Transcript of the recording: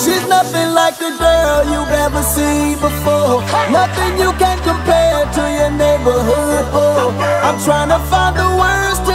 She's nothing like a girl you've ever seen before. Nothing you can compare to your neighborhood. Oh, I'm trying to find the words to